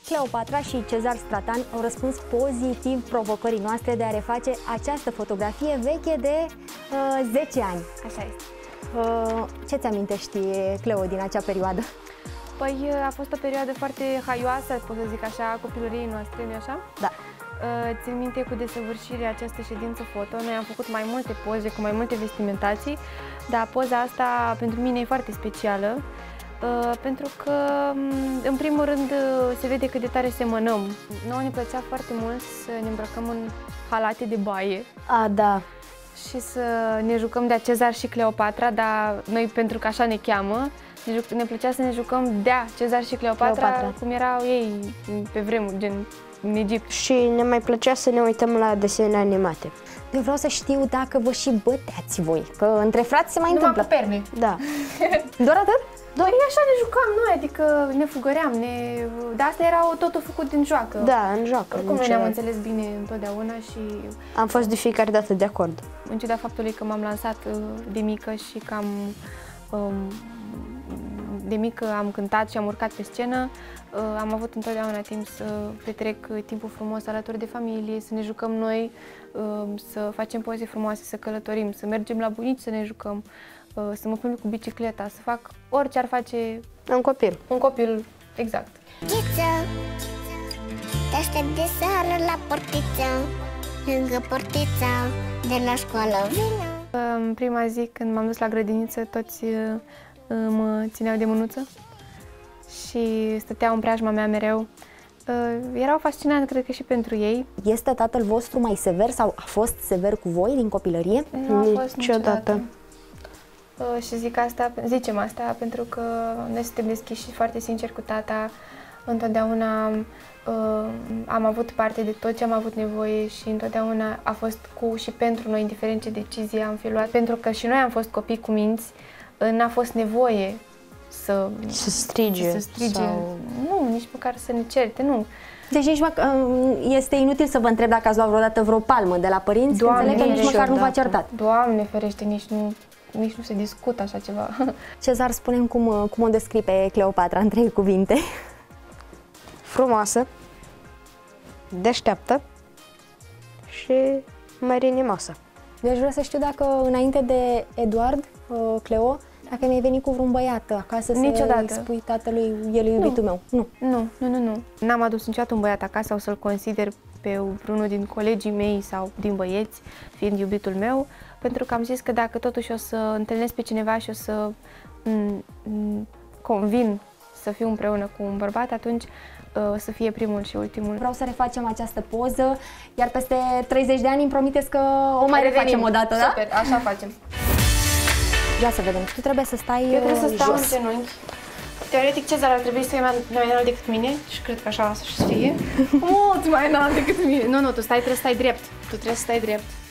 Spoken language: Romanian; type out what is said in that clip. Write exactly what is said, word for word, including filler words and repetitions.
Cleopatra și Cezar Stratan au răspuns pozitiv provocării noastre de a reface această fotografie veche de uh, zece ani. Așa este. Uh, ce ți amintești, Cleo, din acea perioadă? Păi a fost o perioadă foarte haioasă, pot să zic așa, a copilăriei noastre, nu-i așa? Da. Uh, țin minte cu desăvârșire această ședință foto. Noi am făcut mai multe poze cu mai multe vestimentații, dar poza asta pentru mine e foarte specială. Uh, pentru că, în primul rând, se vede cât de tare semănăm. Nouă ne plăcea foarte mult să ne îmbrăcăm în halate de baie. A, da. Și să ne jucăm de Cezar și Cleopatra, dar noi, pentru că așa ne cheamă, ne, juc, ne plăcea să ne jucăm de Cezar și Cleopatra, Cleopatra, cum erau ei pe vremuri, gen în Egipt. Și ne mai plăcea să ne uităm la desene animate. Eu vreau să știu dacă vă și băteați voi, că între frați se mai Numai întâmplă. cu perne. Da. Doar atât? Doar așa ne jucam noi, adică ne fugăream, ne... dar asta era totul făcut din joacă. Da, în joacă. Oricum noi ne-am înțeles bine întotdeauna și... Am fost de fiecare dată de acord. În ciuda faptului că m-am lansat de mică și că am... Um, de mică am cântat și am urcat pe scenă, uh, am avut întotdeauna timp să petrec timpul frumos alături de familie, să ne jucăm noi, uh, să facem poze frumoase, să călătorim, să mergem la bunici să ne jucăm, uh, să mă plimb cu bicicleta, să fac orice ar face un copil. Un copil, exact. Ghiță, te aștept de seară la portiță, lângă portița de la școală vină. În prima zi, când m-am dus la grădiniță, toți uh, mă țineau de mânuță și stăteau în preajma mea mereu. Erau fascinant, cred că și pentru ei. Este tatăl vostru mai sever sau a fost sever cu voi din copilărie? Nu a fost niciodată. Și zic asta, zicem asta pentru că noi suntem deschiși și foarte sinceri cu tata. Întotdeauna am avut parte de tot ce am avut nevoie și întotdeauna a fost cu și pentru noi, indiferent ce decizie am fi luat. Pentru că și noi am fost copii cu minți, n-a fost nevoie să, să strige, să strige. Sau... Nu, nici măcar să ne certe, nu. Deci nici măcar, este inutil să vă întreb dacă ați luat vreodată vreo palmă de la părinți, Doamne, înțeleg că nici măcar nu v-a certat. Doamne ferește, nici nu, nici nu se discută așa ceva. Cezar, spune-mi cum, cum o descrii pe Cleopatra în trei cuvinte. Frumoasă, deșteaptă și mărinimoasă. Eu aș vrea să știu dacă înainte de Eduard, Cleo, dacă mi-ai venit cu vreun băiat acasă niciodată. să spui tatălui, el e iubitul meu. Nu. Nu, nu, nu, nu. N-am adus niciodată un băiat acasă sau să-l consider pe unul din colegii mei sau din băieți, fiind iubitul meu, pentru că am zis că dacă totuși o să întâlnesc pe cineva și o să convin să fiu împreună cu un bărbat, atunci o să fie primul și ultimul. Vreau să refacem această poză, iar peste treizeci de ani îmi promiteți că o mai Revenim. refacem o dată, da? Super, așa facem. Ia să vedem, tu trebuie să stai Eu trebuie să stau jos. în genunchi. Teoretic, Cezar ar trebui să fie mai, mai înalt decât mine și cred că așa o să fie. Mult mai înalt decât mine. Nu, nu, tu stai, trebuie să stai drept. Tu trebuie să stai drept.